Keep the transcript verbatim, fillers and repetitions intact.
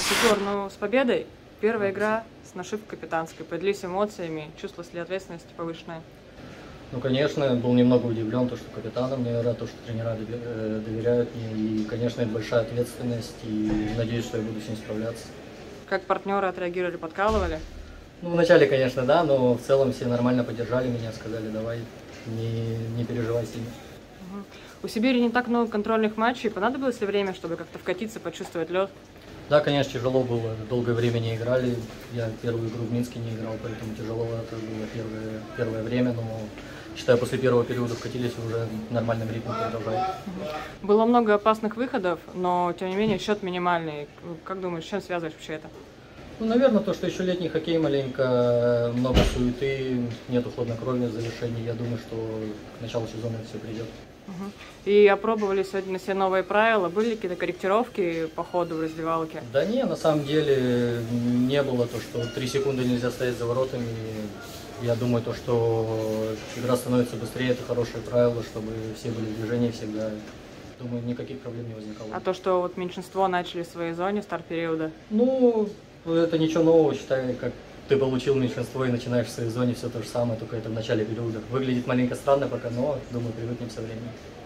Егор, ну с победой. Первая игра с нашивкой капитанской. Поделись эмоциями, чувствовалась ли ответственность повышенная? Ну, конечно, был немного удивлен, то, что капитаном мне рад, то, что тренера доверяют мне. И, конечно, это большая ответственность, и надеюсь, что я буду с ней справляться. Как партнеры отреагировали, подкалывали? Ну, вначале, конечно, да, но в целом все нормально поддержали меня, сказали, давай, не, не переживай сильно. Угу. У Сибири не так много контрольных матчей. Понадобилось ли время, чтобы как-то вкатиться, почувствовать лед? Да, конечно, тяжело было, долгое время не играли. Я первую игру в Минске не играл, поэтому тяжело это было первое, первое время, но считаю, после первого периода вкатились и уже в нормальном ритме продолжают. Было много опасных выходов, но тем не менее счет минимальный. Как думаешь, с чем связываешь вообще это? Ну, наверное, то, что еще летний хоккей маленько, много суеты, нету хладнокровия в завершении. Я думаю, что к началу сезона это все придет. Угу. И опробовали сегодня на все новые правила? Были какие-то корректировки по ходу в раздевалке? Да не, на самом деле не было то, что три секунды нельзя стоять за воротами. Я думаю, то, что игра становится быстрее, это хорошее правило, чтобы все были в движении всегда. Думаю, никаких проблем не возникало. А то, что вот меньшинство начали в своей зоне старт периода? Ну, это ничего нового, считай, как ты получил меньшинство и начинаешь в своей зоне все то же самое, только это в начале периода. Выглядит маленько странно пока, но, думаю, привыкнем со временем.